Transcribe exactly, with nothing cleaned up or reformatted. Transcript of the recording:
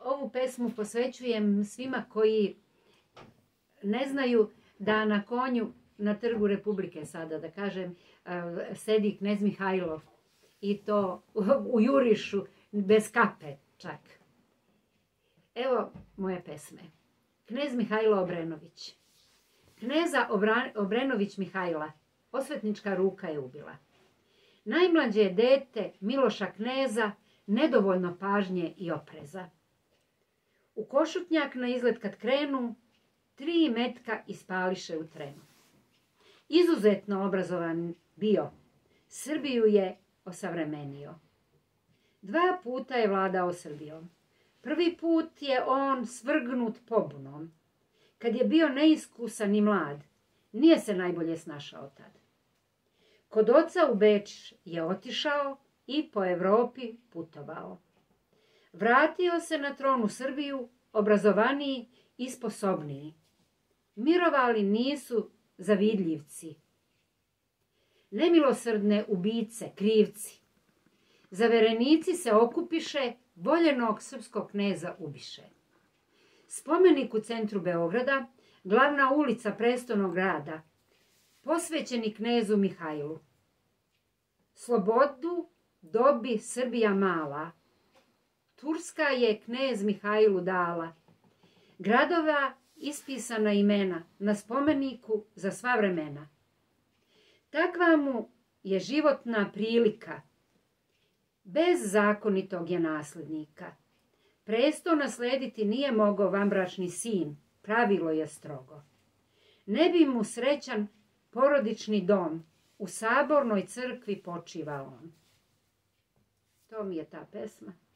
ovu pesmu posvećujem svima koji ne znaju da na konju na Trgu Republike sada, da kažem, sedi knez Mihajlo i to u jurišu, bez kape čak. Evo moje pesme. Knez Mihajlo Obrenović. Kneza Obrenović Mihajla osvetnička ruka je ubila. Najmlađe je dete Miloša kneza, nedovoljno pažnje i opreza. U Košutnjak na izlet kad krenu, tri metka ispališe u trenu. Izuzetno obrazovan bio, Srbiju je osavremenio. Dva puta je vladao Srbijom. Prvi put je on svrgnut pobunom. Kad je bio neiskusan i mlad, nije se najbolje snašao tad. Kod oca u Beč je otišao i po Evropi putovao. Vratio se na tron u Srbiju, obrazovaniji i sposobniji. Mirovali nisu zavidljivci, nemilosrdne ubice, krivci. Zaverenici se okupiše, voljenog srpskog kneza ubiše. Spomenik u centru Beograda, glavna ulica prestolnog grada, posvećeni knezu Mihajlu. Slobodu dobi Srbija mala, Turska je knez Mihajlu dala. Gradova ispisana imena na spomeniku za sva vremena. Takva mu je životna prilika, bez zakonitog je naslednika. Presto naslediti nije mogao vanbračni sin, pravilo je strogo. Ne bi mu srećan porodični dom, u sabornoj crkvi počiva on. To mi je ta pesma.